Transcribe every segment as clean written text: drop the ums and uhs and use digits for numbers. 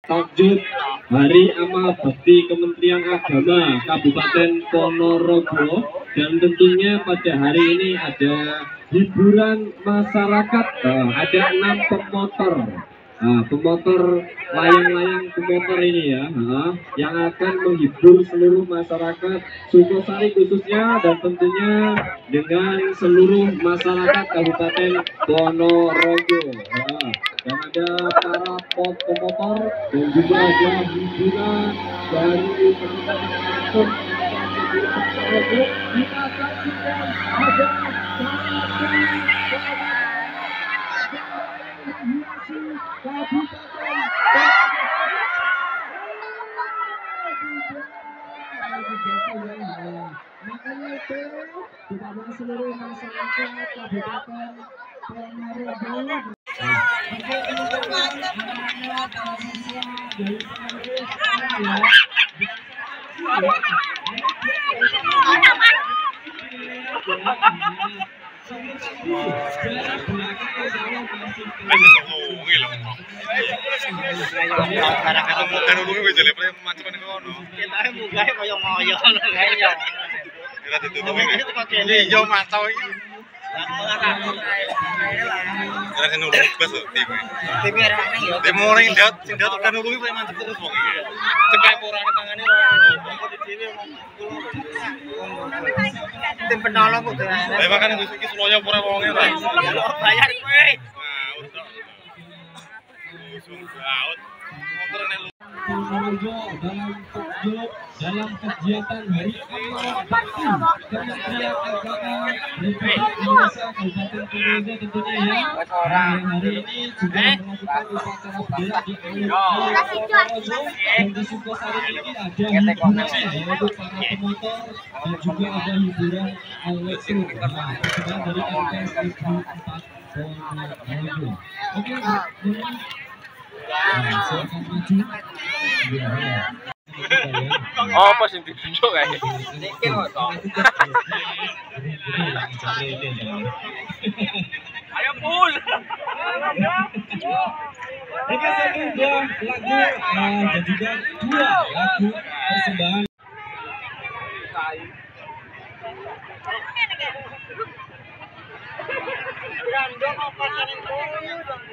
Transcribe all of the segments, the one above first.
takjub Hari Amal Bakti Kementerian Agama Kabupaten Ponorogo, dan tentunya pada hari ini ada hiburan masyarakat. Ada 6 pemotor, pemotor layang-layang pemotor ini ya, yang akan menghibur seluruh masyarakat Sukosari khususnya, dan tentunya dengan seluruh masyarakat Kabupaten Ponorogo. Dan ada para pemotor dan juga ada hiburan dari teman-teman Ponorogo. Kita saksikan ada makanya itu kepada seluruh masyarakat Kabupaten Ponorogo. Tim penolong kok. Lah makane wis iki Seloyo ora wonge ora. Bayar kowe. Ponorogo dalam takjub dalam kegiatan Hari Amal Bakti Kementerian Agama Republik Indonesia Kabupaten Ponorogo tentunya ya. Hari ini juga melakukan upacara bendera di alun-alun Ponorogo, dan di Sukosari ini ada hiburannya yaitu para pemotor dan juga ada hiburan elektro dari MTS 4 Ponorogo. Oke, silakan maju. Oh, pas sing ditunjuk kae. Iki kok to. Ayo pul. Oke, selanjutnya lagu dan juga 2 lagu persembahan. Gandong apa jeneng koyo.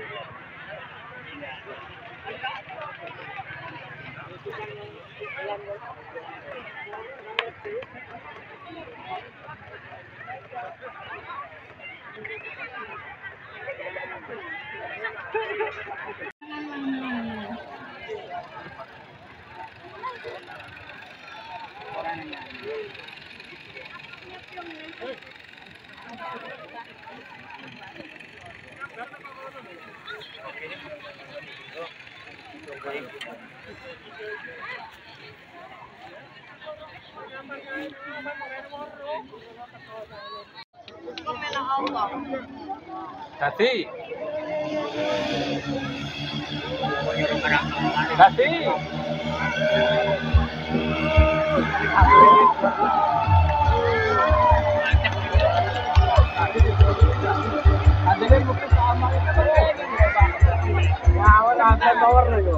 Dadi. Adene bukti sama itu power lho.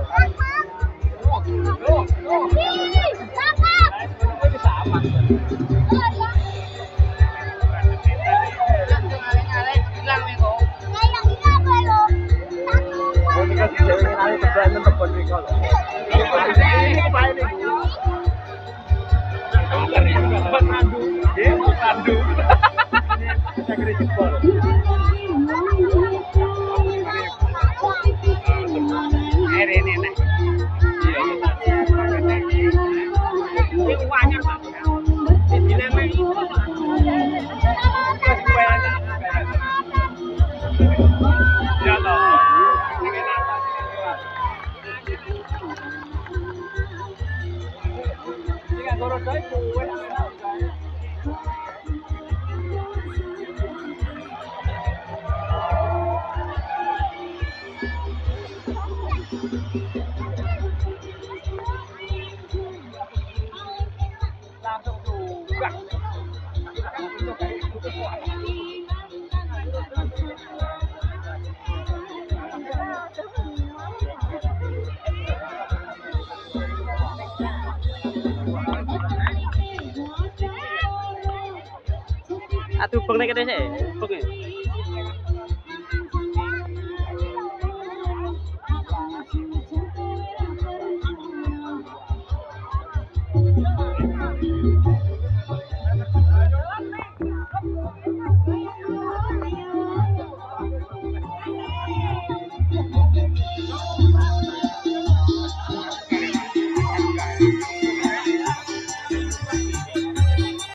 Tak dubeng nek kene sik. Dubeng.